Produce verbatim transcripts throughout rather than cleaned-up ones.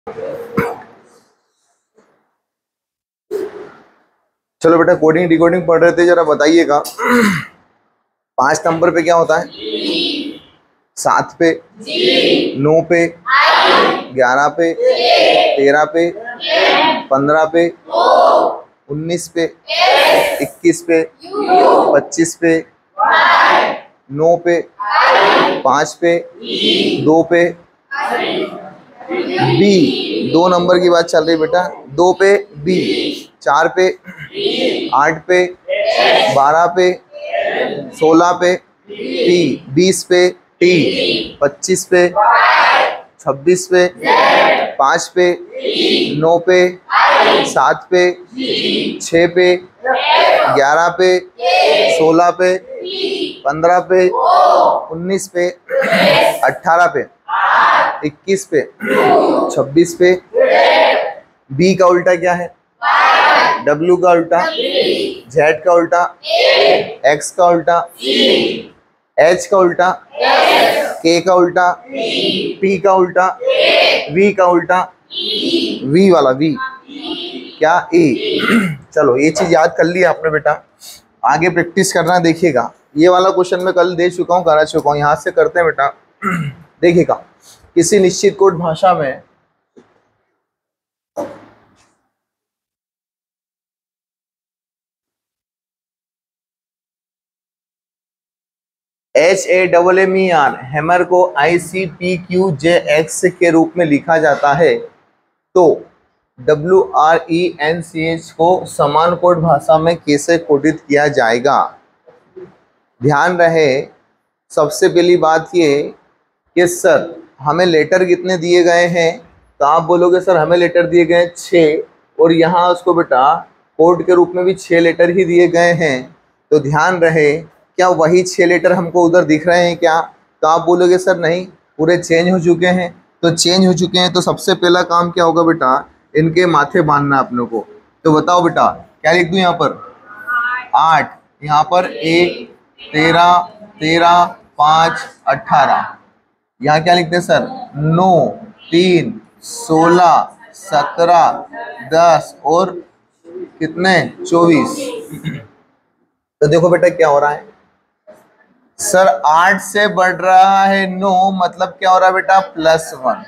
चलो बेटा, coding decoding पढ़ रहे थे, जरा बताइएगा। पांच नंबर पे क्या होता है? सात पे, नौ पे, ग्यारह पे, तेरह पे, पंद्रह पे, उन्नीस पे, इक्कीस पे, पच्चीस पे, नौ पे, पाँच पे, दो पे, बी। दो नंबर की बात चल रही बेटा। दो पे बी, चार पे, आठ पे, बारह पे, सोलह पे टी, बीस पे टी, पच्चीस पे, छब्बीस पे, पाँच पे, नौ पे, सात पे, छः पे, ग्यारह पे, सोलह पे, पंद्रह पे, उन्नीस पे, अट्ठारह पे, इक्कीस पे, छब्बीस पे। बी का उल्टा क्या है? डब्ल्यू का उल्टा, जेड का उल्टा, एक्स का उल्टा, एच का उल्टा, के का उल्टा, पी का उल्टा, वी का उल्टा, वी वाला वी क्या? ए। चलो, ये चीज याद कर लिया आपने बेटा, आगे प्रैक्टिस करना। देखिएगा, ये वाला क्वेश्चन मैं कल दे चुका हूँ, करा चुका हूँ। यहाँ से करते हैं बेटा। देखिएगा, किसी निश्चित कोड भाषा में H A double M E R hammer को I C P Q J X के रूप में लिखा जाता है, तो W R E N C H को समान कोड भाषा में कैसे कोडित किया जाएगा? ध्यान रहे, सबसे पहली बात ये कि सर हमें लेटर कितने दिए गए हैं, तो आप बोलोगे सर हमें लेटर दिए गए हैं छः, और यहाँ उसको बेटा कोड के रूप में भी छः लेटर ही दिए गए हैं। तो ध्यान रहे, क्या वही छः लेटर हमको उधर दिख रहे हैं क्या? तो आप बोलोगे सर नहीं, पूरे चेंज हो चुके हैं। तो चेंज हो चुके हैं तो सबसे पहला काम क्या होगा बेटा? इनके माथे बांधना अपने को। तो बताओ बेटा, क्या लिख दूँ यहाँ पर? आठ, यहाँ पर एक, तेरह, तेरह, पाँच, अट्ठारह। यहाँ क्या लिखते हैं सर? नौ, तीन, सोलह, सत्रह, दस और कितने? चौबीस। तो देखो बेटा क्या हो रहा है सर, आठ से बढ़ रहा है नौ, मतलब क्या हो रहा है बेटा? Plus one.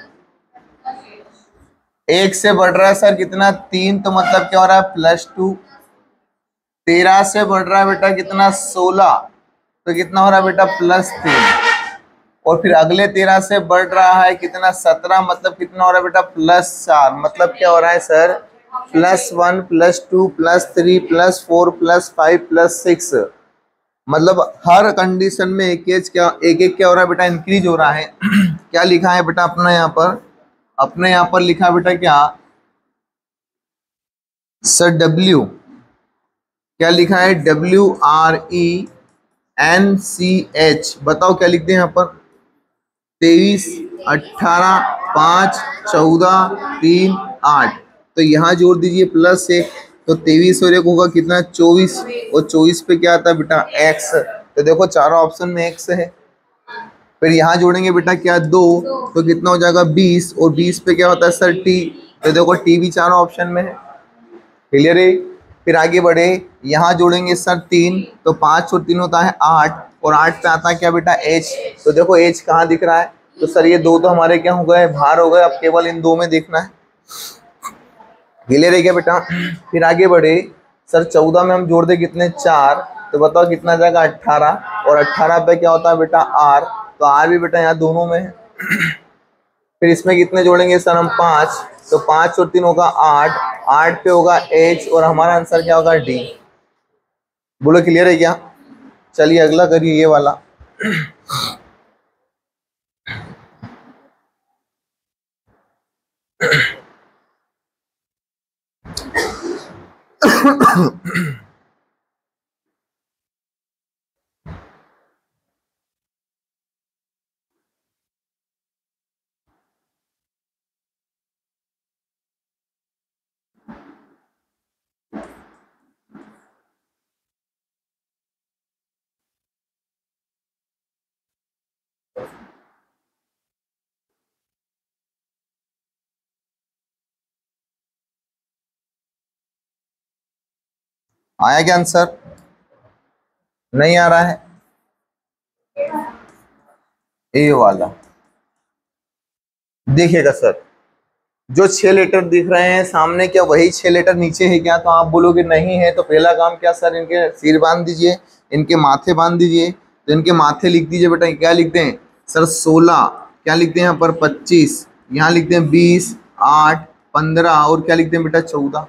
एक से बढ़ रहा है सर कितना? तीन, तो मतलब क्या हो रहा है? Plus two. तेरह से बढ़ रहा है बेटा कितना? सोलह, तो कितना हो रहा है बेटा? प्लस तीन। और फिर अगले तेरह से बढ़ रहा है कितना? सत्रह, मतलब कितना हो रहा है बेटा? प्लस चार। मतलब क्या हो रहा है sir? Plus one, plus two, plus three, plus four, plus five, plus six. मतलब हर कंडीशन में एक एक क्या एक एक क्या हो रहा है बेटा? इंक्रीज हो रहा है। क्या लिखा है बेटा अपना यहाँ पर? अपने यहाँ पर लिखा बेटा क्या सर? डब्ल्यू, क्या लिखा है? W R E N C H. बताओ क्या लिखते हैं यहाँ पर? तेईस, अट्ठारह, पाँच, चौदह, तीन, आठ। तो यहाँ जोड़ दीजिए प्लस एक, तो तेईस और एक होगा कितना? चौबीस। और चौबीस पे क्या आता है बेटा? एक्स। तो देखो चारों ऑप्शन में एक्स है। फिर यहाँ जोड़ेंगे बेटा क्या? दो, तो कितना हो जाएगा? बीस। और बीस पे क्या होता है सर? टी। तो देखो टी भी चारों ऑप्शन में है। क्लियर है? फिर आगे बढ़े, यहाँ जोड़ेंगे सर तीन, तो पाँच और तीन होता है आठ, और आठ पे आता है क्या बेटा? एच। तो देखो एच कहाँ दिख रहा है? तो सर ये दो तो हमारे क्या हो गए? बाहर हो गए। अब केवल इन दो में देखना है। क्लियर है क्या बेटा? फिर आगे बढ़े, सर चौदह में हम जोड़ दे कितने? चार, तो बताओ कितना जाएगा? अट्ठारह। और अट्ठारह पे क्या होता है बेटा? आर। तो आर भी बेटा यहाँ दोनों में है। फिर इसमें कितने जोड़ेंगे सर हम? पाँच, तो पाँच और तीन होगा आठ, आठ पे होगा एच, और हमारा आंसर क्या होगा? डी। बोलो क्लियर है क्या? चलिए अगला करिए, ये वाला। आया क्या आंसर? नहीं आ रहा है? ए वाला देखिएगा सर, जो छह लेटर दिख रहे हैं सामने, क्या वही छह लेटर नीचे है क्या? तो आप बोलोगे नहीं है, तो पहला काम क्या सर, इनके सिर बांध दीजिए, इनके माथे बांध दीजिए। तो इनके माथे लिख दीजिए बेटा, क्या लिखते हैं सर? सोलह। क्या लिखते हैं यहाँ पर? पच्चीस। यहाँ लिखते हैं बीस, आठ, पंद्रह, और क्या लिखते हैं बेटा? चौदह।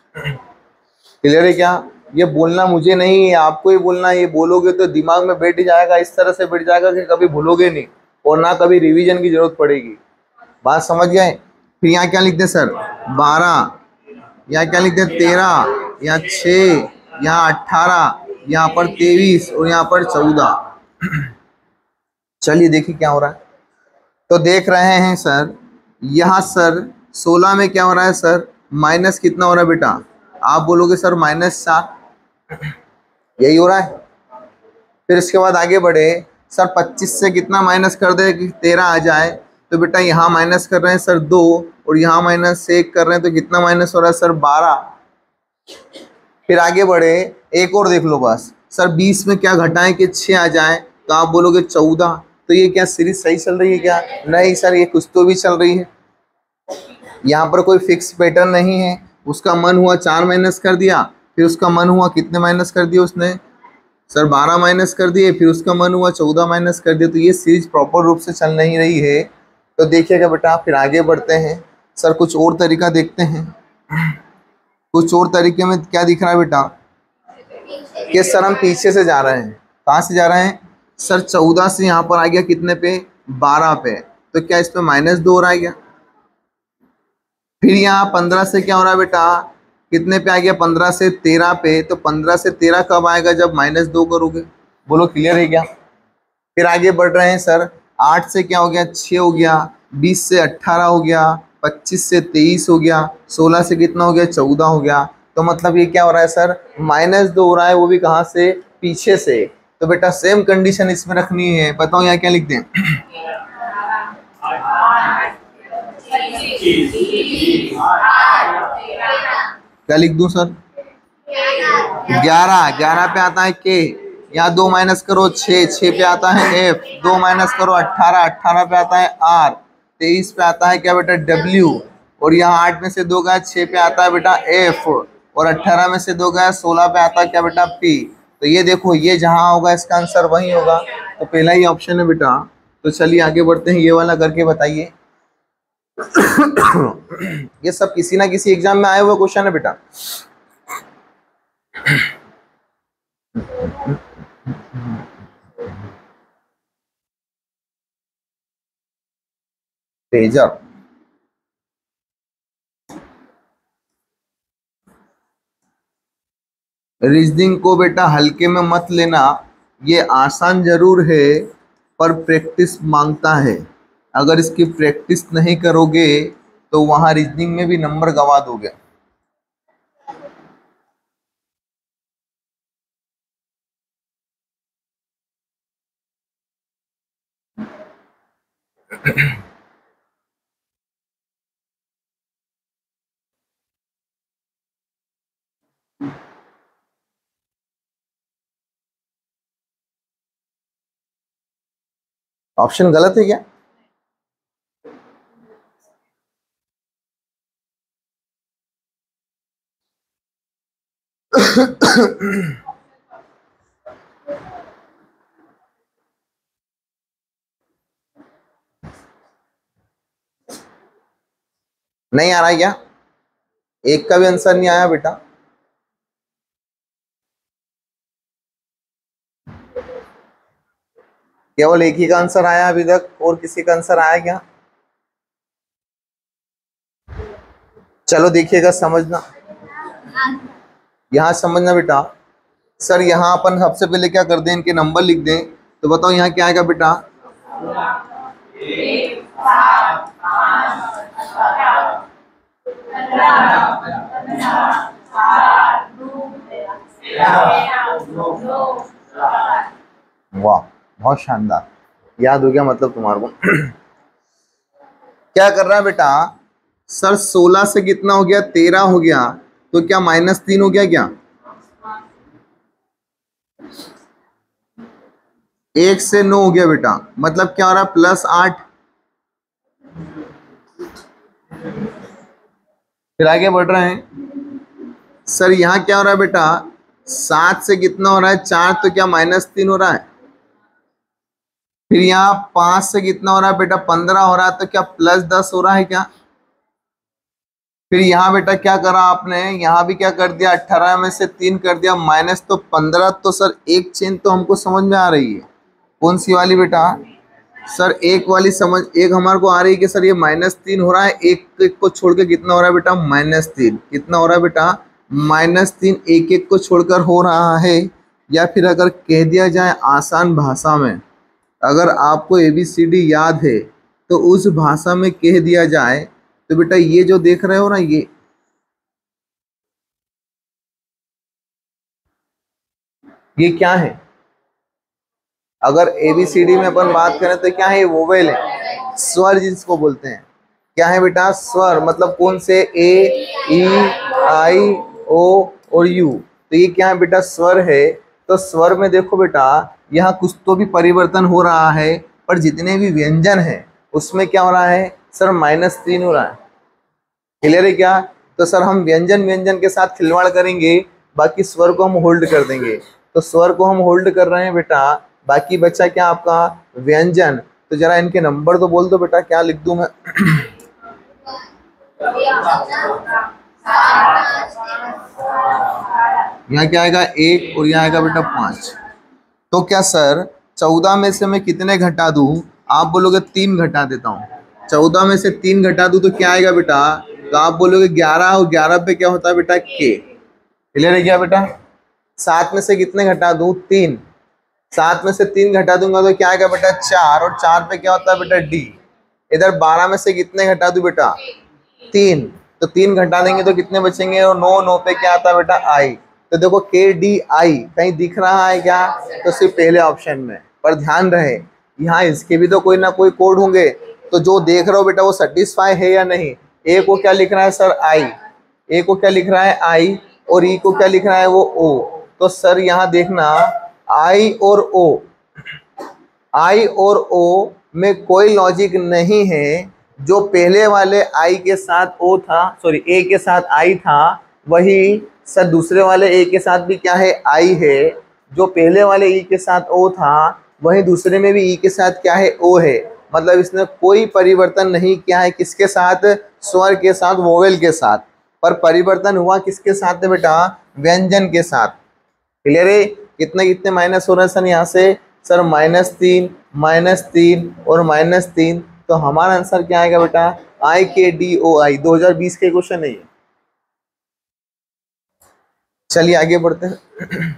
क्लियर है क्या? ये बोलना मुझे नहीं है, आपको ही बोलना है। ये बोलोगे तो दिमाग में बैठ जाएगा, इस तरह से बैठ जाएगा कि कभी भूलोगे नहीं, और ना कभी रिवीजन की जरूरत पड़ेगी। बात समझ गए? फिर यहाँ क्या लिखते हैं सर? बारह। यहाँ क्या लिखते हैं? तेरह। यहाँ छः, यहाँ अट्ठारह, यहाँ पर तेईस, और यहाँ पर चौदह। चलिए देखिए क्या हो रहा है। तो देख रहे हैं सर, यहाँ सर सोलह में क्या हो रहा है सर? माइनस कितना हो रहा है बेटा? आप बोलोगे सर माइनस चार, यही हो रहा है। फिर इसके बाद आगे बढ़े सर, पच्चीस से कितना माइनस कर दे कि तेरह आ जाए? तो बेटा यहाँ माइनस कर रहे हैं सर दो, और यहाँ माइनस एक कर रहे हैं, तो कितना माइनस हो रहा है सर? बारह। फिर आगे बढ़े, एक और देख लो बस सर, बीस में क्या घटाएं कि छः आ जाए? तो आप बोलोगे चौदह। तो ये क्या सीरीज सही चल रही है क्या? नहीं सर, ये कुछ तो भी चल रही है। यहाँ पर कोई फिक्स पैटर्न नहीं है। उसका मन हुआ चार माइनस कर दिया, फिर उसका मन हुआ कितने माइनस कर दिए उसने सर? बारह माइनस कर दिए, फिर उसका मन हुआ चौदह माइनस कर दिए। तो ये सीरीज प्रॉपर रूप से चल नहीं रही है। तो देखिएगा बेटा, फिर आगे बढ़ते हैं सर, कुछ और तरीका देखते हैं। कुछ और तरीके में क्या दिख रहा है बेटा कि सर हम पीछे से जा रहे हैं। कहाँ से जा रहे हैं सर? चौदह से यहाँ पर आ गया कितने पे? बारह पे। तो क्या इस पे माइनस दो आ गया? फिर यहाँ पंद्रह से क्या हो रहा है बेटा? कितने पे आ गया? पंद्रह से तेरह पे। तो पंद्रह से तेरह कब आएगा? जब माइनस दो करोगे। बोलो क्लियर है क्या? फिर आगे बढ़ रहे हैं सर, आठ से क्या हो गया? छः हो गया। बीस से अट्ठारह हो गया। पच्चीस से तेईस हो गया। सोलह से कितना हो गया? चौदह हो गया। तो मतलब ये क्या हो रहा है सर? माइनस दो हो रहा है, वो भी कहाँ से? पीछे से। तो बेटा सेम कंडीशन इसमें रखनी है। बताओ यहाँ क्या लिखते हैं? क्या लिख दूं सर? ग्यारह। ग्यारह पे आता है के, यहाँ दो माइनस करो छः, छः पे आता है एफ, दो माइनस करो अट्ठारह, अट्ठारह पे आता है आर, तेईस पे आता है क्या बेटा? डब्ल्यू, और यहाँ आठ में से दो गया, छः पे आता है बेटा एफ, और अट्ठारह में से दो गया, सोलह पे आता है क्या बेटा? पी। तो ये देखो, ये जहाँ होगा इसका आंसर वही होगा। तो पहला ही ऑप्शन है बेटा। तो चलिए आगे बढ़ते हैं, ये वाला करके बताइए। ये सब किसी ना किसी एग्जाम में आए हुए क्वेश्चन है बेटा। पेजर, रीजनिंग को बेटा हल्के में मत लेना। ये आसान जरूर है, पर प्रैक्टिस मांगता है। अगर इसकी प्रैक्टिस नहीं करोगे तो वहां रीजनिंग में भी नंबर गवा दोगे। ऑप्शन गलत है क्या? नहीं आ रहा है क्या? एक का भी आंसर नहीं आया बेटा। केवल एक ही का आंसर आया अभी तक, और किसी का आंसर आया क्या? चलो देखिएगा, समझना, यहाँ समझना बेटा। सर यहाँ अपन सबसे पहले क्या कर दें, इनके नंबर लिख दें। तो बताओ यहाँ क्या आएगा बेटा? वाह, बहुत शानदार, याद हो गया मतलब तुम्हारे को। क्या कर रहा है बेटा सर? सोलह से कितना हो गया? तेरह हो गया। तो क्या माइनस तीन हो गया क्या? एक से नौ हो गया बेटा, मतलब क्या हो रहा है, प्लस आठ। फिर आगे बढ़ रहे हैं। सर यहाँ क्या हो रहा है बेटा, सात से कितना हो रहा है, चार, तो क्या माइनस तीन हो रहा है। फिर यहाँ पांच से कितना हो रहा है बेटा, पंद्रह हो रहा है, तो क्या प्लस दस हो रहा है क्या। फिर यहाँ बेटा क्या करा आपने, यहाँ भी क्या कर दिया, अट्ठारह में से तीन कर दिया माइनस, तो पंद्रह। तो सर एक चेन तो हमको समझ में आ रही है, कौन सी वाली बेटा, सर एक वाली समझ, एक हमारे को आ रही है कि सर ये माइनस तीन हो रहा है, एक एक को छोड़ के कितना हो रहा है बेटा, माइनस तीन। कितना हो रहा है बेटा, माइनस तीन, एक एक को छोड़कर हो रहा है। या फिर अगर कह दिया जाए आसान भाषा में, अगर आपको ए बी सी डी याद है तो उस भाषा में कह दिया जाए तो बेटा ये जो देख रहे हो ना, ये ये क्या है, अगर ए बी सी डी में अपन बात करें तो क्या है, ये वोवेल है, स्वर जिसको बोलते हैं। क्या है बेटा, स्वर, मतलब कौन से, ए, ई, आई, ओ और यू। तो ये क्या है बेटा, स्वर है। तो स्वर में देखो बेटा, यहाँ कुछ तो भी परिवर्तन हो रहा है, पर जितने भी व्यंजन है उसमें क्या हो रहा है सर, माइनस तीन हो रहा है। क्लियर है क्या। तो सर हम व्यंजन व्यंजन के साथ खिलवाड़ करेंगे, बाकी स्वर को हम होल्ड कर देंगे। तो स्वर को हम होल्ड कर रहे हैं बेटा, बाकी बच्चा क्या आपका व्यंजन। तो जरा इनके नंबर तो बोल दो बेटा, क्या लिख दूं मैं। यहाँ क्या आएगा, एक, और यहाँ आएगा बेटा पांच। तो क्या सर चौदह में से मैं कितने घटा दूं, आप बोलोगे तीन घटा देता हूँ। चौदह में से तीन घटा दूं तो क्या आएगा बेटा, तो आप बोलोगे ग्यारह, और ग्यारह पे क्या होता है बेटा, के। क्लियर है क्या बेटा। सात में से कितने घटा दूं, तीन। सात में से तीन घटा दूंगा तो क्या आएगा बेटा, चार, और चार पे क्या होता है बेटा, डी। इधर बारह में से कितने घटा दूं बेटा, तीन। तो तीन घटा देंगे तो कितने बचेंगे, और नौ, नौ पे क्या आता है बेटा, आई। तो देखो के डी आई कहीं दिख रहा है क्या, तो सिर्फ पहले ऑप्शन में। पर ध्यान रहे यहाँ इसके भी तो कोई ना कोई कोड होंगे, तो जो देख रहे हो बेटा वो सेटिस्फाई है या नहीं। ए को क्या लिख रहा है सर, आई। ए को क्या लिख रहा है, आई, और ई को क्या लिख रहा है, वो ओ। तो सर यहाँ देखना, आई और ओ, आई और ओ में कोई लॉजिक नहीं है। जो पहले वाले आई के साथ ओ था, सॉरी ए के साथ आई था, वही सर दूसरे वाले ए के साथ भी क्या है, आई है। जो पहले वाले ई के साथ ओ था, वही दूसरे में भी ई के साथ क्या है, ओ है। मतलब इसने कोई परिवर्तन नहीं किया है, किसके साथ, स्वर के साथ, वोवेल के साथ। पर परिवर्तन हुआ किसके साथ है बेटा, व्यंजन के साथ। क्लियर है। कितने कितने माइनस हो रहे हैं सर यहाँ से, सर माइनस तीन, माइनस तीन और माइनस तीन। तो हमारा आंसर क्या आएगा बेटा, आई के डी ओ आई। दो हज़ार बीस के क्वेश्चन है ये। चलिए आगे बढ़ते हैं।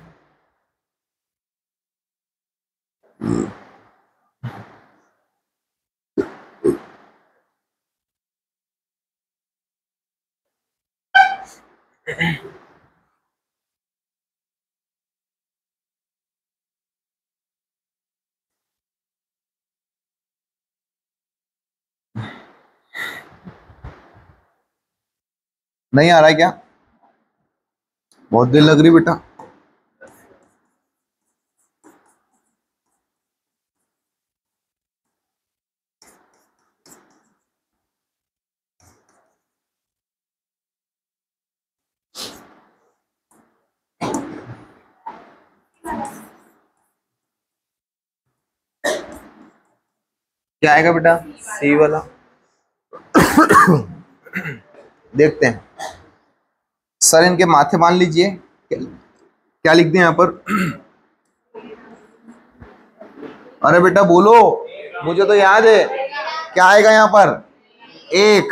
नहीं आ रहा है क्या, बहुत देर लग रही बेटा। क्या आएगा बेटा, सी वाला। देखते हैं। सर इनके माथे बांध लीजिए। क्या लिख दें यहाँ पर। अरे बेटा बोलो, मुझे तो याद है। क्या आएगा यहाँ पर, एक,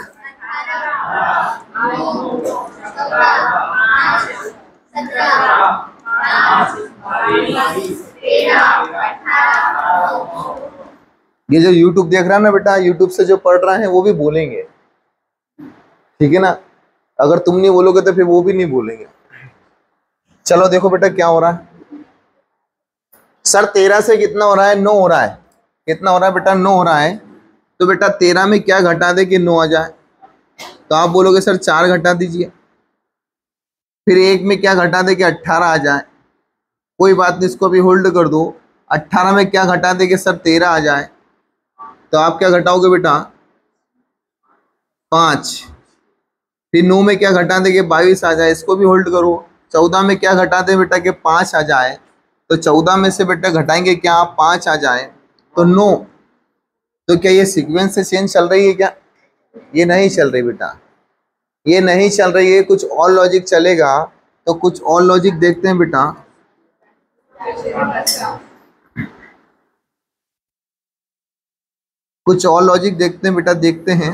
ये जो YouTube देख रहा है ना बेटा, YouTube से जो पढ़ रहा है वो भी बोलेंगे, ठीक है ना। अगर तुम नहीं बोलोगे तो फिर वो भी नहीं बोलेंगे। चलो देखो बेटा क्या हो रहा है। सर तेरह से कितना हो रहा है, नौ हो रहा है। कितना हो रहा है बेटा, नौ हो रहा है। तो बेटा तेरह में क्या घटा दे कि नौ आ जाए, तो आप बोलोगे सर चार घटा दीजिए। फिर एक में क्या घटा दे कि अट्ठारह आ जाए। कोई बात नहीं, इसको भी होल्ड कर दो। अट्ठारह में क्या घटा देंगे सर, तेरह आ जाए, तो आप क्या घटाओगे बेटा, पाँच। फिर नौ में क्या घटा देंगे, बाईस आ जाए, इसको भी होल्ड करो। चौदह में क्या घटा दें बेटा कि पाँच आ जाए, तो चौदह में से बेटा घटाएंगे क्या, पाँच आ जाए, तो नौ। तो क्या ये सीक्वेंस से चेंज चल रही है क्या, ये नहीं चल रही बेटा, ये नहीं चल रही है, कुछ और लॉजिक चलेगा। तो कुछ और लॉजिक देखते हैं बेटा। कुछ और लॉजिक देखते हैं बेटा, देखते हैं।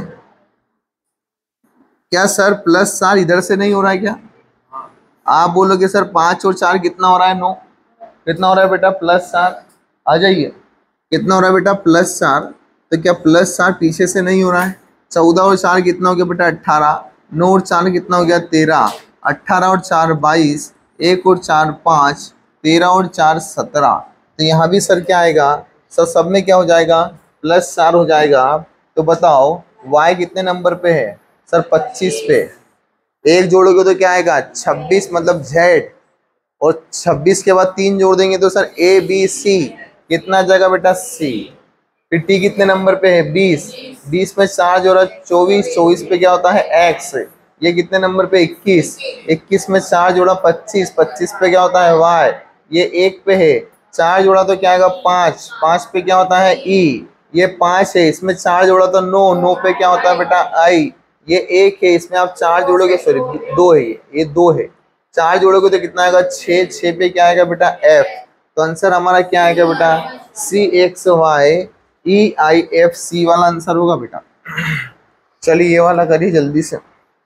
क्या सर प्लस चार इधर से नहीं हो रहा है क्या, आप बोलोगे सर पाँच और चार कितना हो रहा है, नौ। कितना हो रहा है बेटा, प्लस चार। आ जाइए, कितना हो रहा है बेटा, प्लस चार। तो क्या प्लस चार पीछे से नहीं हो रहा है, चौदह और चार कितना हो गया बेटा, अट्ठारह। नौ और चार कितना हो गया, तेरह। अट्ठारह और चार बाईस, एक और चार पाँच, तेरह और चार सत्रह। तो यहाँ भी सर क्या आएगा, सर सब में क्या हो जाएगा, प्लस चार हो जाएगा। तो बताओ y कितने नंबर पे है, सर पच्चीस पे। एक जोड़ोगे तो क्या आएगा, छब्बीस, मतलब जेड। और छब्बीस के बाद तीन जोड़ देंगे तो सर ए बी सी, कितना जाएगा बेटा, सी। फिर टी कितने नंबर पे है, बीस। बीस में चार जोड़ा, चौबीस। चौबीस पे क्या होता है, एक्स। ये कितने नंबर पे, इक्कीस। इक्कीस में चार जोड़ा, पच्चीस। पच्चीस पे क्या होता है, वाई। ये एक पे है, चार जोड़ा तो क्या आएगा, पाँच। पाँच पे क्या होता है, ई। ये पाँच है, इसमें चार जोड़ा तो नौ। नौ पे क्या होता है बेटा, आई। ये एक है, इसमें आप चार जोड़ोगे, सॉरी दो है, ये ये दो है। चार जोड़ोगे तो कितना आएगा, छः। छः पे क्या आएगा बेटा, एफ। तो आंसर हमारा क्या आएगा बेटा, C X Y E I F, C वाला आंसर होगा बेटा। चलिए ये वाला करिए जल्दी से।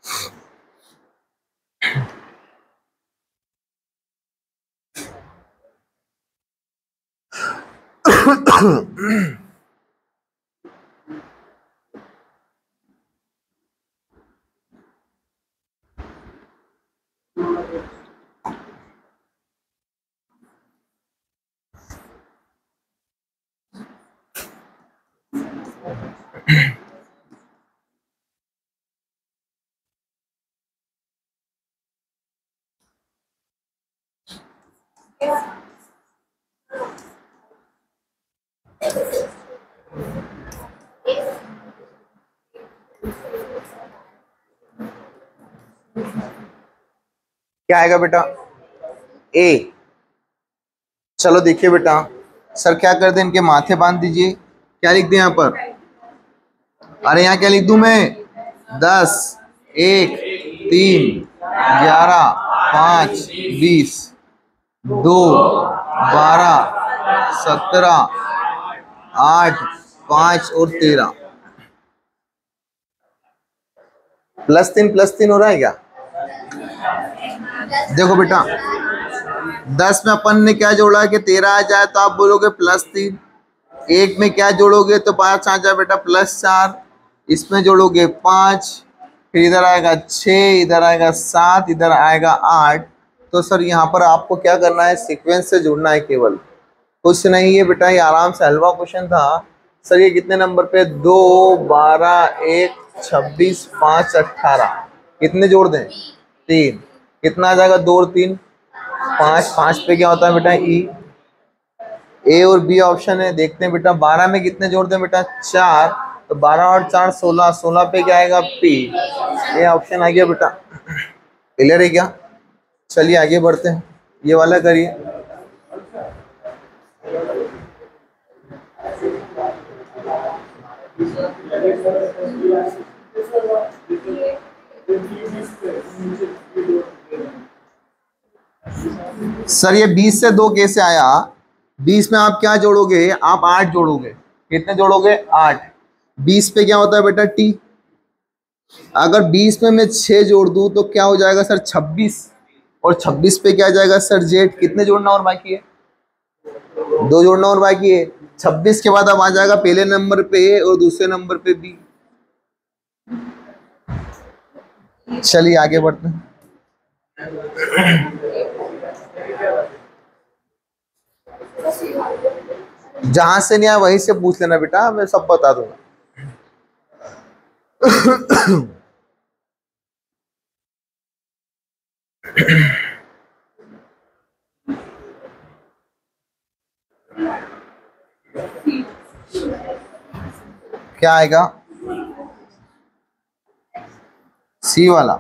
क्या आएगा बेटा, ए। चलो देखिए बेटा, सर क्या कर दे, इनके माथे बांध दीजिए। क्या लिख दें यहाँ पर, अरे यहाँ क्या लिख दूं मैं, दस, एक, तीन, ग्यारह, पाँच, बीस, दो, बारह, सत्रह, आठ, पाँच और तेरह। प्लस तीन प्लस तीन हो रहा है क्या, देखो बेटा, दस में अपन ने क्या जोड़ा है कि तेरह आ जाए, तो आप बोलोगे प्लस तीन। एक में क्या जोड़ोगे तो पाँच आ जाए बेटा, प्लस चार। इसमें जोड़ोगे पाँच, फिर इधर आएगा छः, इधर आएगा सात, इधर आएगा आठ। तो सर यहाँ पर आपको क्या करना है, सीक्वेंस से जुड़ना है केवल, कुछ नहीं है बेटा। ये आराम से हलवा क्वेश्चन था। सर ये कितने नंबर पे, दो, बारह, एक, छब्बीस, पाँच, अट्ठारह। कितने जोड़ दें, तीन। कितना आ जाएगा, दो और तीन पाँच। पाँच पे क्या होता है बेटा, ई। ए और बी ऑप्शन है, देखते हैं बेटा। बारह में कितने जोड़ दें बेटा, चार। तो बारह और चार सोलह। सोलह पे क्या आएगा, पी। ये ऑप्शन आ गया बेटा। क्लियर है क्या, चलिए आगे बढ़ते हैं, ये वाला करिए। सर ये बीस से दो कैसे आया, बीस में आप क्या जोड़ोगे, आप आठ जोड़ोगे। कितने जोड़ोगे, आठ। बीस पे क्या होता है बेटा, टी। अगर बीस में मैं छः जोड़ दूं तो क्या हो जाएगा सर, छब्बीस। और छब्बीस पे क्या जाएगा सर, जेड। कितने जोड़ना और बाकी है, दो जोड़ना और बाकी है। छब्बीस के बाद अब आ जाएगा पहले नंबर पे ए और दूसरे नंबर पे बी। चलिए आगे बढ़ते हैं। जहां से नहीं आया वहीं से पूछ लेना बेटा, मैं सब बता दूंगा। क्या आएगा? सी वाला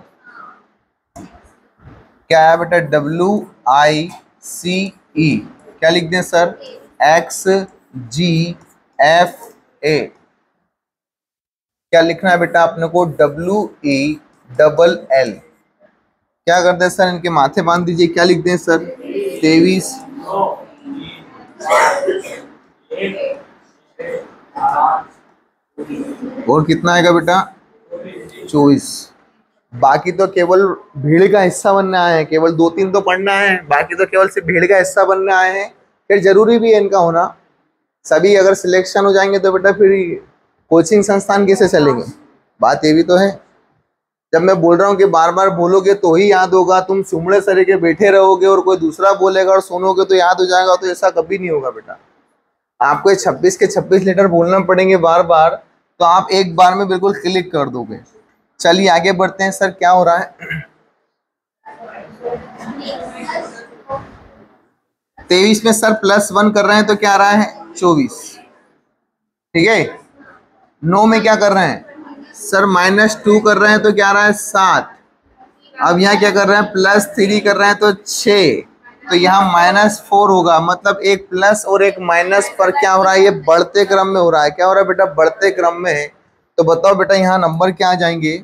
क्या है बेटा? W I C E. क्या लिख दें sir? X G F A. क्या लिखना है बेटा अपने को? W E double L. क्या करते हैं सर? इनके माथे बांध दीजिए। क्या लिख दें सर? तेईस। और कितना आएगा बेटा? चौबीस। बाकी तो केवल भीड़ का हिस्सा बनने आए हैं, केवल दो तीन तो पढ़ना है, बाकी तो केवल सिर्फ भीड़ का हिस्सा बनने आए हैं। फिर जरूरी भी है इनका होना। सभी अगर सिलेक्शन हो जाएंगे तो बेटा फिर कोचिंग संस्थान कैसे चलेंगे? बात ये भी तो है। जब मैं बोल रहा हूँ कि बार बार बोलोगे तो ही याद होगा, तुम सुमड़े सरे के बैठे रहोगे और कोई दूसरा बोलेगा और सुनोगे तो याद हो जाएगा, तो ऐसा कभी नहीं होगा बेटा। आपको छब्बीस के छब्बीस लीटर बोलना पड़ेंगे बार बार, तो आप एक बार में बिल्कुल क्लिक कर दोगे। चलिए आगे बढ़ते हैं। सर क्या हो रहा है? तेईस में सर प्लस वन कर रहे हैं तो क्या आ रहा है? चौबीस। ठीक है। नौ में क्या कर रहे हैं सर? माइनस टू कर रहे हैं तो क्या आ रहा है? सात। अब यहाँ क्या कर रहे हैं? प्लस थ्री कर रहे हैं तो छः। तो यहाँ माइनस फोर होगा। मतलब एक प्लस और एक माइनस पर क्या हो रहा है? ये बढ़ते क्रम में हो रहा है। क्या हो रहा है बेटा? बढ़ते क्रम में है। तो बताओ बेटा यहाँ नंबर क्या आ जाएंगे?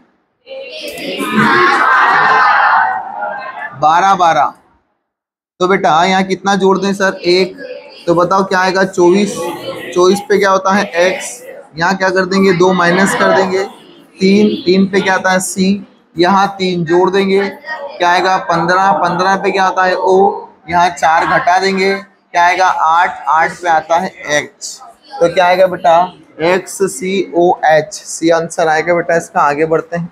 बारह बारह। तो बेटा यहाँ कितना जोड़ दें सर? एक। तो बताओ क्या आएगा? चौबीस। चौबीस पे क्या होता है? एक्स। यहाँ क्या कर देंगे? दो माइनस कर देंगे। तीन। तीन पे क्या आता है? सी। यहाँ तीन जोड़ देंगे, क्या आएगा? पंद्रह। पंद्रह पे क्या आता है? ओ। यहाँ चार घटा देंगे, क्या आएगा? आठ। आठ पे आता है एच। तो क्या आएगा बेटा? X C O H. C answer आएगा बेटा इसका। आगे बढ़ते हैं।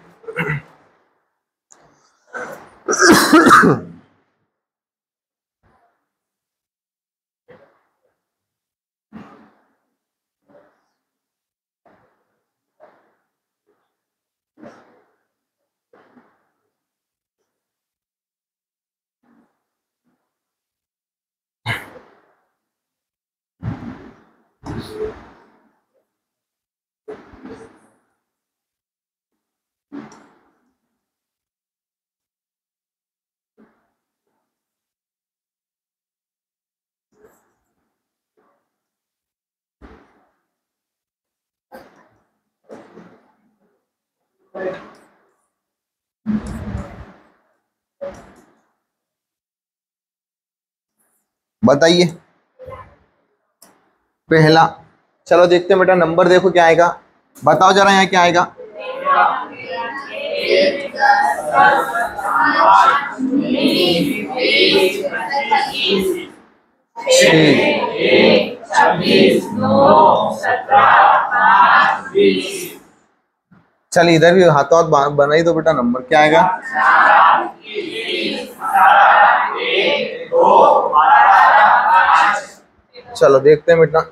बताइए पहला। चलो देखते हैं बेटा नंबर। देखो क्या आएगा, बताओ जरा यहाँ क्या आएगा? चल इधर भी हाथों हाथ बना ही दो बेटा। नंबर क्या आएगा? चलो देखते हैं बेटा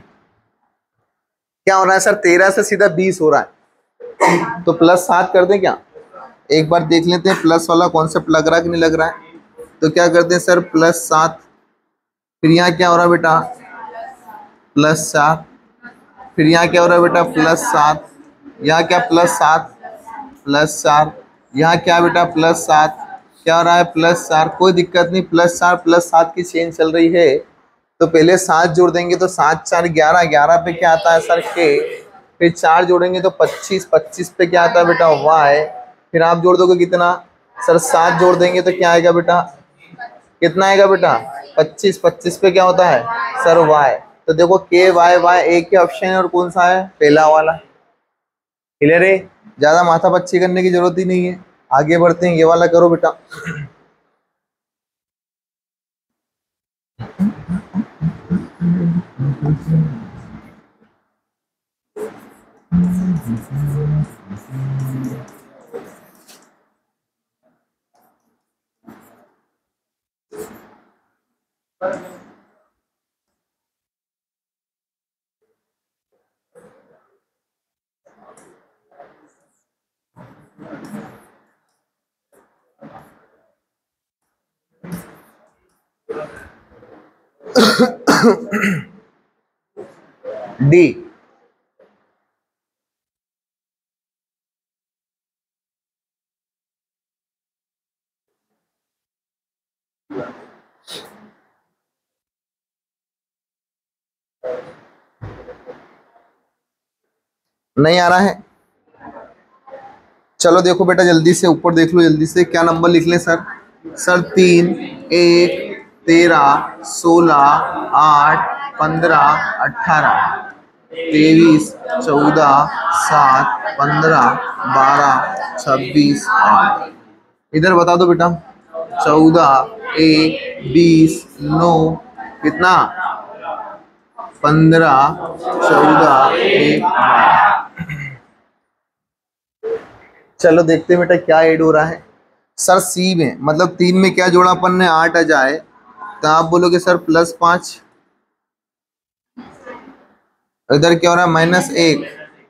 क्या हो रहा है सर? तेरह से सीधा बीस हो रहा है, तो प्लस सात कर दें क्या? एक बार देख लेते हैं प्लस वाला कॉन्सेप्ट लग रहा है कि नहीं लग रहा है। तो क्या करते हैं सर? प्लस सात। फिर यहाँ क्या हो रहा है बेटा? प्लस चार। फिर यहाँ क्या हो रहा है बेटा? प्लस सात। यहाँ क्या? प्लस सात प्लस चार। यहाँ क्या बेटा? प्लस सात। क्या हो रहा है? प्लस चार। कोई दिक्कत नहीं, प्लस चार प्लस सात की चेन चल रही है। तो पहले सात जोड़ देंगे तो सात चार ग्यारह। ग्यारह पे क्या आता है सर? के। फिर चार जोड़ेंगे तो पच्चीस। पच्चीस पे क्या आता है बेटा? वाई। फिर आप जोड़ दोगे कितना सर? सात जोड़ देंगे तो क्या आएगा बेटा? कितना आएगा बेटा? पच्चीस। पच्चीस पे क्या होता है सर? वाई। तो देखो के वाई वाई एक ही ऑप्शन है और कौन सा है? पहला वाला। क्लियर है? ज्यादा माथा पच्ची करने की जरूरत ही नहीं है। आगे बढ़ते हैं। ये वाला करो बेटा। डी। नहीं आ रहा है? चलो देखो बेटा, जल्दी से ऊपर देख लो, जल्दी से क्या नंबर लिख लें सर? सर तीन, एक, तेरह, सोलह, आठ, पंद्रह, अठारह, तेईस, चौदह, सात, पंद्रह, बारह, छब्बीस, आठ। इधर बता दो बेटा। चौदह, एक, बीस, नौ, कितना? पंद्रह, चौदह, एक, बारह। चलो देखते हैं बेटा क्या ऐड हो रहा है। सर सी में मतलब तीन में क्या जोड़ा अपन ने? आठ आ जाए तो आप बोलोगे सर प्लस पांच। इधर क्या हो रहा है? माइनस एक।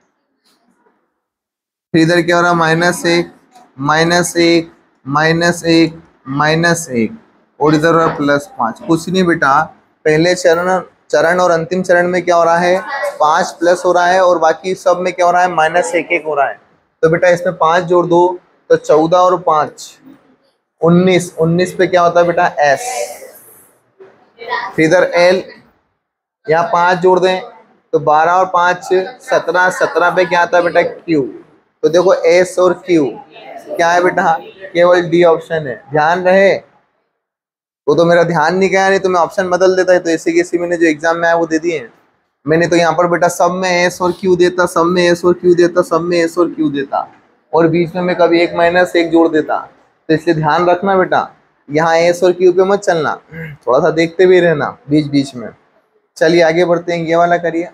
फिर इधर क्या हो रहा है? माइनस एक, माइनस एक, माइनस एक, माइनस एक, और इधर हो रहा है प्लस पांच। कुछ नहीं बेटा, पहले चरण चरण और अंतिम चरण में क्या हो रहा है? पांच प्लस हो रहा है, और बाकी सब में क्या हो रहा है? माइनस एक एक हो रहा है। तो बेटा इसमें पांच जोड़ दो तो चौदह और पांच उन्नीस। उन्नीस पे क्या होता है बेटा? एस। फिर इधर एल, यहाँ पांच जोड़ दें तो बारह और पांच सत्रह। सत्रह पे क्या आता है बेटा? क्यू। तो देखो एस और क्यू क्या है बेटा? केवल डी ऑप्शन है। ध्यान रहे, वो तो मेरा ध्यान नहीं गया, नहीं तो मैं ऑप्शन बदल देता है। तो ऐसे कैसे मैंने जो एग्जाम में आया वो दे दिए हैं मैंने। तो यहाँ पर बेटा सब में एस और क्यू देता, सब में एस और क्यू देता, सब में एस और क्यू देता, और बीच में मैं कभी एक माइनस एक जोड़ देता। तो इसलिए ध्यान रखना बेटा, यहाँ एस और क्यू पे मत चलना, थोड़ा सा देखते भी रहना बीच बीच में। चलिए आगे बढ़ते हैं, ये वाला करिए।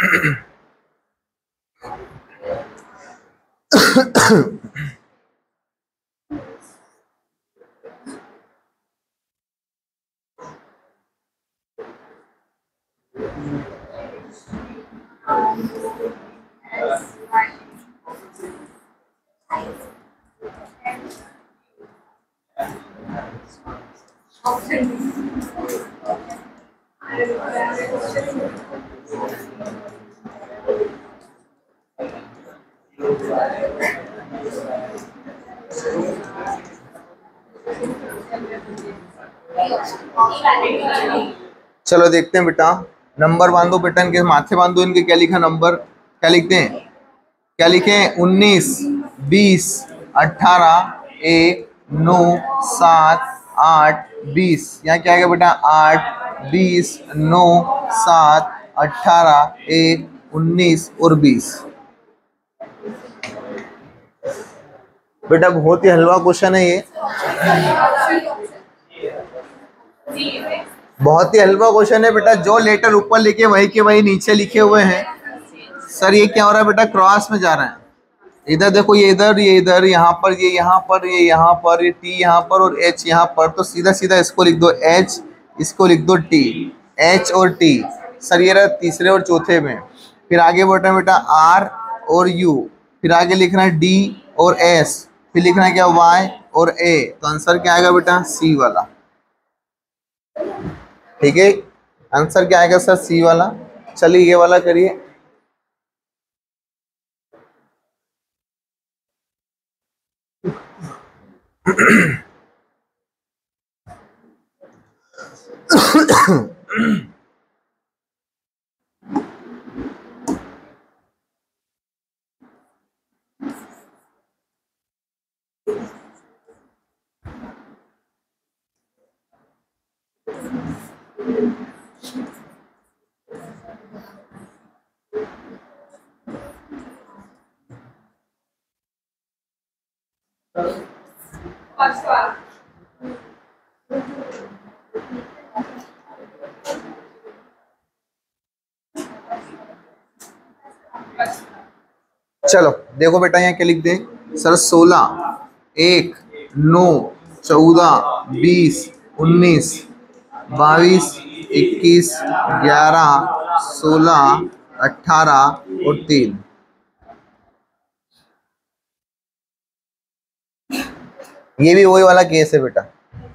चलो देखते हैं बेटा, नंबर बांधो बेटा, इनके माथे बांधो। इनके क्या लिखा नंबर? क्या लिखते हैं? क्या लिखे? उन्नीस, बीस, अठारह, एक, नौ, सात, आठ, बीस। यहाँ क्या आएगा बेटा? आठ, बीस, नौ, सात, अठारह, एक, उन्नीस और बीस। बेटा बहुत ही हलवा क्वेश्चन है ये, बहुत ही हलवा क्वेश्चन है बेटा। जो लेटर ऊपर लिखे वही के वही नीचे लिखे हुए हैं। सर ये क्या हो रहा है बेटा? क्रॉस में जा रहा है। इधर देखो, ये इधर, ये इधर, यहाँ पर, ये यहाँ पर, ये यहाँ पर, ये टी यहाँ पर और एच यहाँ पर। तो सीधा सीधा इसको लिख दो एच, इसको लिख दो टी। एच और टी। सर ये रहा तीसरे और चौथे में। फिर आगे बढ़ना है बेटा आर और यू। फिर आगे लिखना है डी और एस। फिर लिखना है क्या? वाई और ए। तो आंसर क्या आएगा बेटा? सी वाला। ठीक है, आंसर क्या आएगा सर? सी वाला। चलिए ये वाला करिए। चलो देखो बेटा, यहाँ क्या लिख दें सर? सोलह, एक, नौ, चौदह, बीस, उन्नीस, बाईस, इक्कीस, ग्यारह, सोलह, अठारह और तीन। ये भी वही वाला केस है बेटा।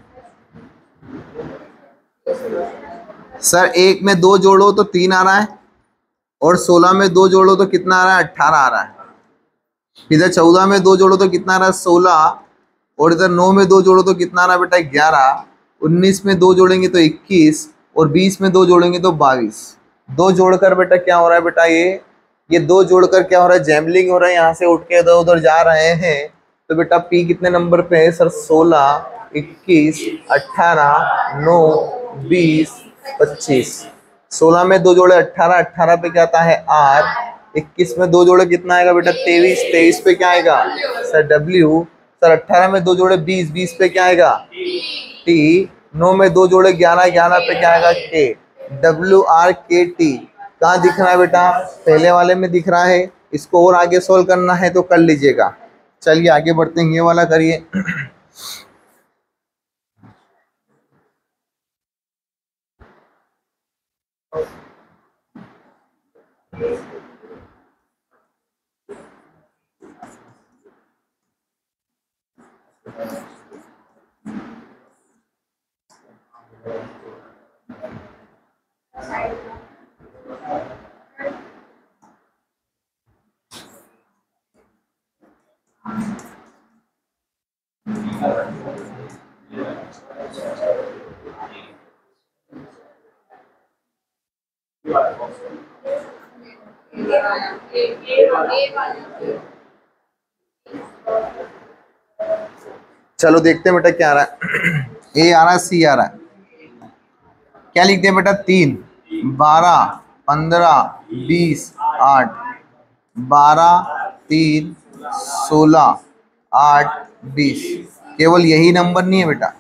सर एक में दो जोड़ो तो तीन आ रहा है, और सोलह में दो जोड़ो तो कितना आ रहा है? अट्ठारह आ रहा है। इधर चौदह में दो जोड़ो तो कितना आ रहा है? सोलह। और इधर नौ में दो जोड़ो तो कितना आ रहा है बेटा? ग्यारह। उन्नीस में दो जोड़ेंगे तो इक्कीस, और बीस में दो जोड़ेंगे तो बाईस। दो जोड़कर बेटा क्या हो रहा है बेटा, ये ये दो जोड़कर क्या हो रहा है, जैमलिंग हो रहा है, यहाँ से उठ के इधर उधर जा रहे हैं। तो बेटा पी कितने नंबर पे है सर, सोलह, इक्कीस, अट्ठारह, नौ, बीस, पच्चीस। सोलह में दो जोड़े अट्ठारह, अट्ठारह पे क्या आता है आर, इक्कीस में दो जोड़े कितना आएगा बेटा तेईस, तेईस पे क्या आएगा सर डब्ल्यू, सर अट्ठारह में दो जोड़े बीस, बीस पे क्या आएगा टी, नौ में दो जोड़े ग्यारह, ग्यारह पे क्या आएगा के, डब्ल्यू आर के टी। कहाँ दिख रहा है बेटा, पहले वाले में दिख रहा है। इसको और आगे सोल्व करना है तो कर लीजिएगा। चलिए आगे बढ़ते हैं, ये वाला करिए। चलो देखते हैं बेटा क्या आ रहा है। ए आ रहा है, सी आ रहा है। क्या लिखते हैं बेटा, तीन, बारह, पंद्रह, बीस, आठ, बारह, तीन, सोलह, आठ, बीस। केवल यही नंबर नहीं है बेटा,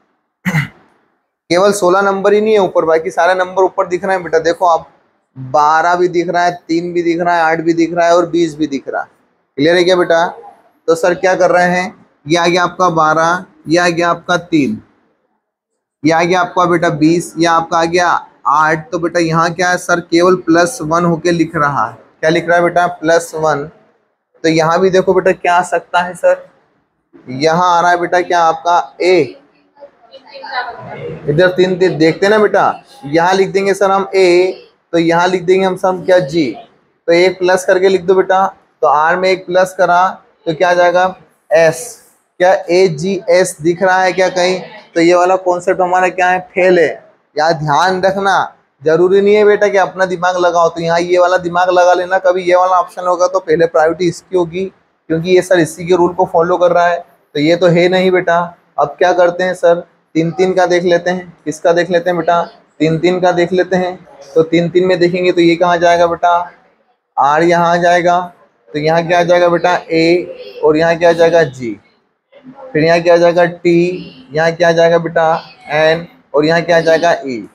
केवल सोलह नंबर ही नहीं है ऊपर, बाकी सारे नंबर ऊपर दिख रहे हैं बेटा। देखो आप, बारह भी दिख रहा है, तीन भी दिख रहा है, आठ भी दिख रहा है और बीस भी दिख रहा है। क्लियर है क्या बेटा? तो सर क्या कर रहे हैं, ये आ गया आपका बारह, ये आ गया आपका तीन, ये आ गया आपका बेटा बीस, ये आपका आ गया आठ। तो बेटा यहाँ क्या है सर, केवल प्लस वन होके लिख रहा है। क्या लिख रहा है बेटा, प्लस वन। तो यहाँ भी देखो बेटा क्या आ सकता है सर, यहाँ आ रहा है बेटा क्या आपका ए, इधर तीन तीन देखते ना बेटा, यहाँ लिख देंगे सर हम ए, तो यहाँ लिख देंगे हम सब क्या जी। तो एक प्लस करके लिख दो बेटा, तो आर में एक प्लस करा तो क्या आ जाएगा एस। क्या ए जी एस दिख रहा है क्या कहीं? तो ये वाला कॉन्सेप्ट हमारा क्या है, फेल है। यहाँ ध्यान रखना, जरूरी नहीं है बेटा कि अपना दिमाग लगाओ। तो यहाँ ये वाला दिमाग लगा लेना, कभी ये वाला ऑप्शन होगा तो पहले प्रायोरिटी इसकी होगी, क्योंकि ये सर इसी के रूल को फॉलो कर रहा है। तो ये तो है नहीं बेटा। अब क्या करते हैं सर, तीन तीन का देख लेते हैं। किसका देख लेते हैं बेटा, तीन तीन का देख लेते हैं। तो तीन तीन में देखेंगे तो ये कहाँ जाएगा बेटा, आर यहाँ आ जाएगा। तो यहाँ क्या आ जाएगा बेटा ए, और यहाँ क्या आ जाएगा जी। फिर यहाँ क्या आ जाएगा टी, यहाँ क्या आ जाएगा बेटा एन, और यहाँ क्या आ जाएगा ई।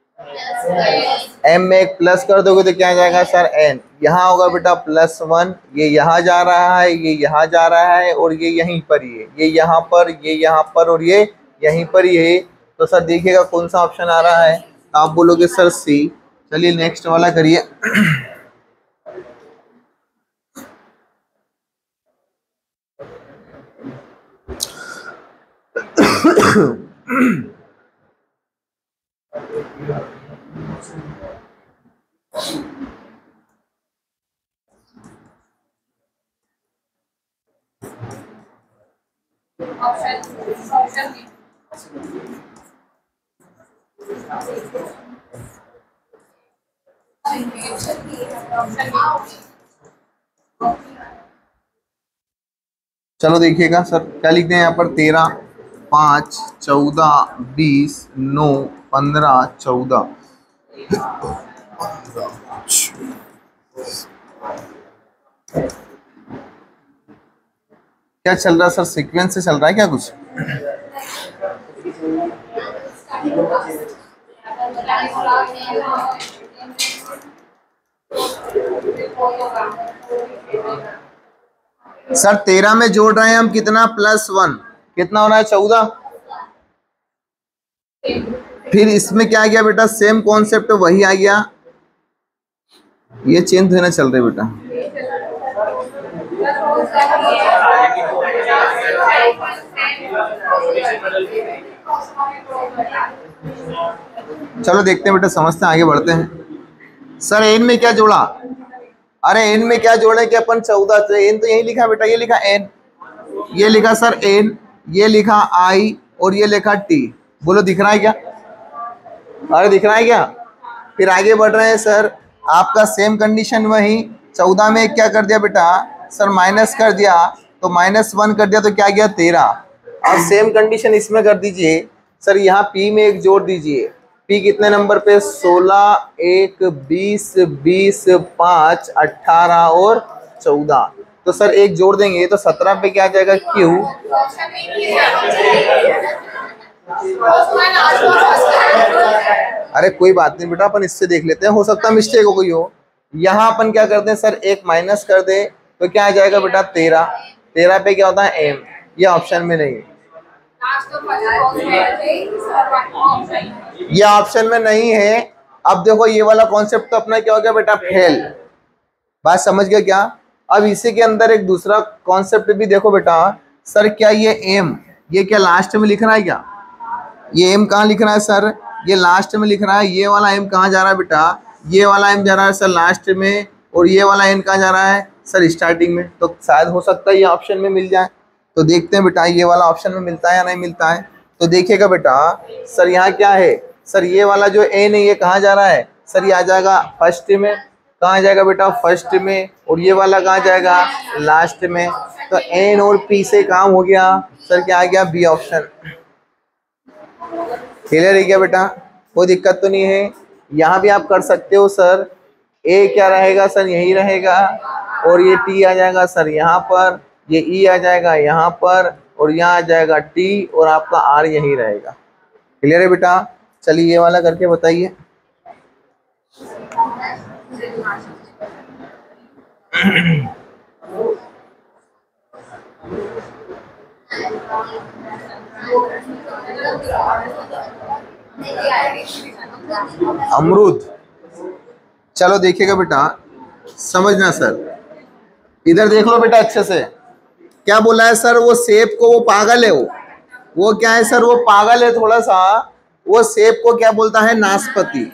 एम में एक प्लस कर दोगे तो क्या आ जाएगा सर एन। यहाँ होगा बेटा प्लस वन, ये यहाँ जा रहा है, ये यहाँ जा रहा है, और ये यहीं पर, ये ये यहाँ पर, ये यहाँ पर, और ये यहीं पर ही है। तो सर देखिएगा कौन सा ऑप्शन आ रहा है, तो आप बोलोगे सर सी। चलिए नेक्स्ट वाला करिए। चलो देखिएगा सर क्या लिखते हैं यहाँ पर, तेरह, पाँच, चौदह, बीस, नौ, पंद्रह, चौदह। क्या चल रहा है सर, सीक्वेंस से चल रहा है क्या कुछ? सर तेरह में जोड़ रहे हैं हम कितना, प्लस वन, कितना हो रहा है चौदह। फिर इसमें क्या आ गया बेटा, सेम कॉन्सेप्ट वही आ गया। ये चेंज होना चल रहा है बेटा। चलो देखते हैं बेटा, समझते हैं, आगे बढ़ते हैं। सर एन में क्या जोड़ा, अरे एन में क्या जोड़े कि अपन चौदह, तो एन तो यही लिखा बेटा, ये लिखा एन, ये लिखा सर एन, ये लिखा आई, और ये लिखा टी। बोलो दिख रहा है क्या? अरे दिख रहा है क्या? फिर आगे बढ़ रहे हैं सर, आपका सेम कंडीशन वही चौदह में क्या कर दिया बेटा सर, माइनस कर दिया तो माइनस वन कर दिया तो क्या गया तेरह। अब सेम कंडीशन इसमें कर दीजिए सर, यहाँ पी में एक जोड़ दीजिए। पी कितने नंबर पे? सोलह, एक, बीस, बीस, पाँच, अट्ठारह और चौदह। तो सर एक जोड़ देंगे तो सत्रह पे क्या आ जाएगा? क्यू। अरे कोई बात नहीं बेटा, अपन इससे देख लेते हैं, हो सकता है मिस्टेक हो गई हो। यहाँ अपन क्या करते हैं सर, एक माइनस कर दे तो क्या आ जाएगा बेटा? तेरह। तेरह पे क्या होता है? एम। ये ऑप्शन में नहीं है, ये ऑप्शन में नहीं है। अब देखो ये वाला कॉन्सेप्ट तो अपना क्या हो गया बेटा? फेल। बात समझ गया क्या? अब इसी के अंदर एक दूसरा कॉन्सेप्ट भी देखो बेटा सर, क्या ये एम ये क्या लास्ट में लिख रहा है क्या? ये एम कहाँ लिख रहा है सर? ये लास्ट में लिख रहा है। ये वाला एम कहाँ जा रहा है बेटा? ये वाला एम जा रहा है सर लास्ट में, और ये वाला एन कहाँ जा रहा है सर? स्टार्टिंग में। तो शायद हो सकता है ये ऑप्शन में मिल जाए। तो देखते हैं बेटा ये वाला ऑप्शन में मिलता है या नहीं मिलता है। तो देखिएगा बेटा सर, यहाँ क्या है सर, ये वाला जो एन है ये कहाँ जा रहा है सर? ये आ जाएगा फर्स्ट में। कहाँ जाएगा बेटा? फर्स्ट में। और ये वाला कहाँ जाएगा? लास्ट में। तो एन और पी से काम हो गया सर, क्या आ गया? B option. क्लियर है क्या बेटा? कोई दिक्कत तो नहीं है। यहाँ भी आप कर सकते हो सर। ए क्या रहेगा सर? यही रहेगा, और ये टी आ जाएगा सर यहाँ पर, ये ई आ जाएगा यहाँ पर, और यहाँ आ जाएगा टी, और आपका आर यही रहेगा। क्लियर है बेटा? चलिए ये वाला करके बताइए। अमरूद। चलो देखिएगा बेटा, समझना सर, इधर देख लो बेटा अच्छे से। क्या बोला है सर? वो सेब को, वो पागल है, वो वो क्या है सर? वो पागल है थोड़ा सा। वो सेब को क्या बोलता है? नाशपाती।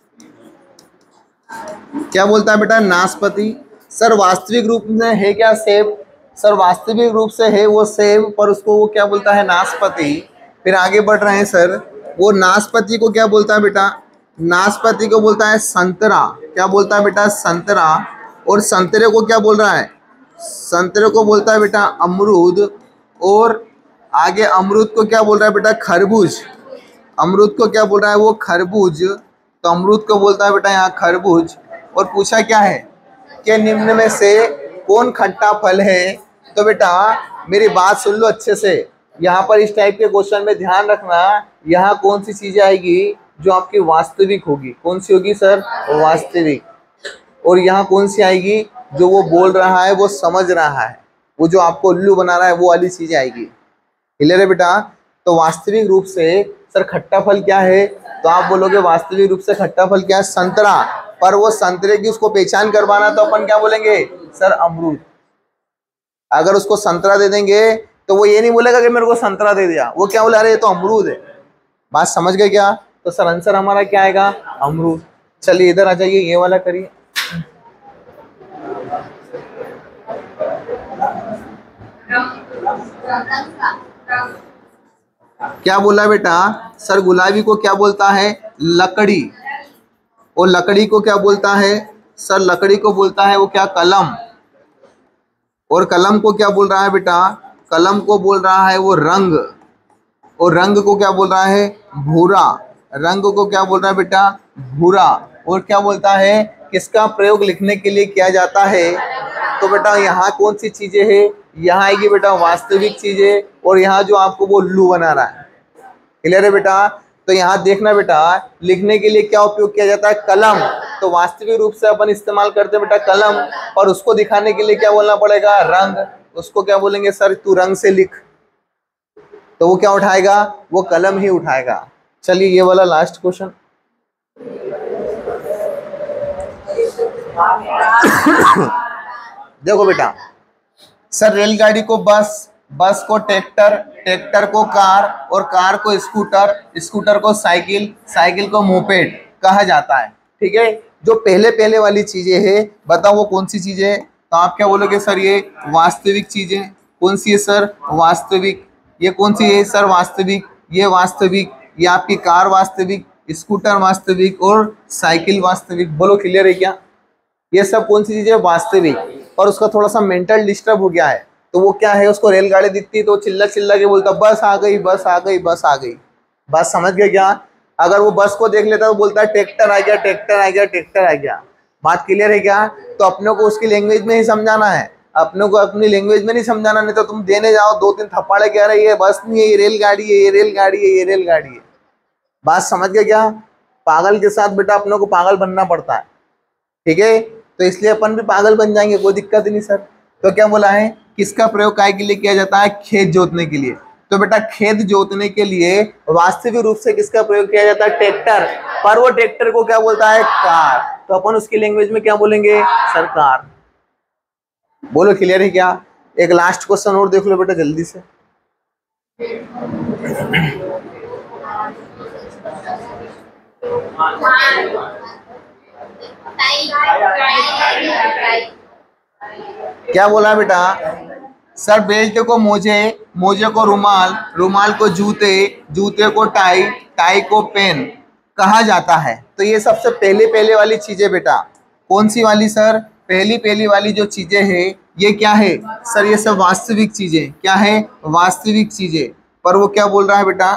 क्या बोलता है बेटा? नाशपाती। सर वास्तविक रूप में है क्या सेब? सर वास्तविक रूप से है वो सेब, पर उसको वो क्या बोलता है? नाशपाती। फिर आगे बढ़ रहे हैं सर, वो नाशपाती को क्या बोलता है बेटा? नाशपाती को बोलता है संतरा। क्या बोलता है बेटा? संतरा। और संतरे को क्या बोल रहा है? संतरे को बोलता है बेटा अमरूद। और आगे अमरूद को क्या बोल रहा है बेटा? खरबूज। अमरूद को क्या बोल रहा है? वो खरबूज। तो अमरूद को बोलता है बेटा यहाँ खरबूज। और पूछा क्या है कि निम्न में से कौन खट्टा फल है? तो बेटा मेरी बात सुन लो अच्छे से, यहाँ पर इस टाइप के क्वेश्चन में ध्यान रखना, यहाँ कौन सी चीजें आएगी जो आपकी वास्तविक होगी? कौन सी होगी सर? वास्तविक। और यहाँ कौन सी आएगी? जो वो बोल रहा है, वो समझ रहा है, वो जो आपको उल्लू बना रहा है, वो वाली चीजें आएगी। क्लियर है बेटा? तो वास्तविक रूप से सर खट्टा फल क्या है? तो आप बोलोगे वास्तविक रूप से खट्टा फल क्या है? संतरा। पर वो संतरे की उसको पहचान करवाना तो अपन क्या बोलेंगे सर? अमरूद। अगर उसको संतरा दे देंगे तो वो ये नहीं बोलेगा कि मेरे को संतरा दे दिया, वो क्या बोले? अरे ये तो अमरूद है। बात समझ गए क्या? तो सर आंसर हमारा क्या आएगा? अमरूद। चलिए इधर आ जाइए, ये वाला करिए। क्या बोला बेटा सर? गुलाबी को क्या बोलता है? लकड़ी। और लकड़ी को क्या बोलता है सर? लकड़ी को बोलता है वो क्या? कलम। और कलम को क्या बोल रहा है बेटा? कलम को बोल रहा है वो रंग। और रंग को क्या बोल रहा है? भूरा। रंग को क्या बोल रहा है बेटा? भूरा। और क्या बोलता है? किसका प्रयोग लिखने के लिए किया जाता है? तो बेटा यहाँ कौन सी चीजें हैं? यहाँ आएगी बेटा वास्तविक चीजें, और यहाँ जो आपको वो उल्लू बना रहा है। क्लियर है बेटा? तो यहाँ देखना बेटा, लिखने के लिए क्या उपयोग किया जाता है? कलम। तो वास्तविक रूप से अपन इस्तेमाल करते हैं बेटा कलम, और उसको दिखाने के लिए क्या बोलना पड़ेगा? रंग। उसको क्या बोलेंगे सर? तू रंग से लिख। तो वो क्या उठाएगा? वो कलम ही उठाएगा। चलिए ये वाला लास्ट क्वेश्चन। देखो बेटा सर, रेलगाड़ी को बस, बस को ट्रैक्टर, ट्रैक्टर को कार, और कार को स्कूटर, स्कूटर को साइकिल, साइकिल को मोपेड कहा जाता है। ठीक है? जो पहले पहले वाली चीजें हैं, बताओ वो कौन सी चीजें हैं? तो आप क्या बोलोगे सर? ये वास्तविक चीजें। कौन सी है सर? वास्तविक। ये कौन सी है सर? वास्तविक। ये वास्तविक। ये आपकी कार वास्तविक, स्कूटर वास्तविक और साइकिल वास्तविक। बोलो क्लियर है क्या? ये सब कौन सी चीजें वास्तविक। और उसका थोड़ा सा मेंटल डिस्टर्ब हो गया है, तो वो क्या है, उसको रेलगाड़ी दिखती है तो चिल्ला चिल्ला के बोलता बस आ गई बस आ गई बस आ गई। बात समझ गए क्या? अगर वो बस को देख लेता तो बोलता है ट्रैक्टर आ गया ट्रैक्टर आ गया ट्रैक्टर आ गया। बात क्लियर है क्या? तो अपने को उसकी लैंग्वेज में ही समझाना है, अपने को अपनी लैंग्वेज में नहीं समझाना, नहीं तो तुम देने जाओ दो तीन थप्पड़े कह रहे ये बस नहीं है ये रेलगाड़ी है ये रेलगाड़ी है ये रेलगाड़ी है। बात समझ गए क्या? पागल के साथ बेटा अपने को पागल बनना पड़ता है, ठीक है? तो इसलिए अपन भी पागल बन जाएंगे, कोई दिक्कत नहीं सर। तो क्या बोला है, किसका प्रयोग काय के लिए किया जाता है? खेत जोतने के लिए। तो बेटा खेत जोतने के लिए वास्तविक रूप से किसका प्रयोग किया जाता है? ट्रैक्टर। पर वो ट्रैक्टर को क्या बोलता है? कार। तो अपन उसकी लैंग्वेज में क्या बोलेंगे? सरकार। बोलो क्लियर है क्या? एक लास्ट क्वेश्चन और देख लो बेटा जल्दी से। क्या बोला बेटा? सर बेल्ट को मोजे, मोजे को रुमाल, रुमाल को जूते, जूते को टाई, टाई को पेन कहा जाता है। तो ये सबसे पहले पहले वाली चीजें बेटा, कौन सी वाली सर? पहली पहली वाली जो चीजें हैं ये क्या है सर? ये सब वास्तविक चीजें। क्या है? वास्तविक चीजें। पर वो क्या बोल रहा है बेटा?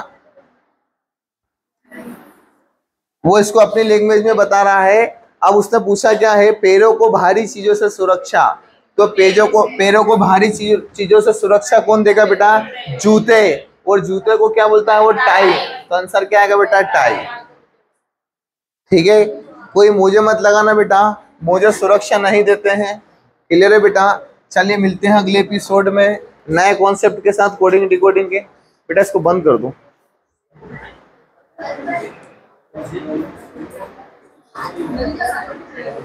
वो इसको अपनी लैंग्वेज में बता रहा है। अब उसने पूछा क्या है? पैरों को भारी चीजों से सुरक्षा। तो पैरों को पैरों को भारी चीज, चीजों से सुरक्षा कौन देगा बेटा? जूते। और जूते को क्या बोलता है? वो टाई। तो आंसर क्या आएगा बेटा? टाई। ठीक है, कोई मोजे मत लगाना बेटा, मोजे सुरक्षा नहीं देते हैं। क्लियर है बेटा? चलिए मिलते हैं अगले एपिसोड में नए कॉन्सेप्ट के साथ, कोडिंग डिकोडिंग के। बेटा इसको बंद कर दो।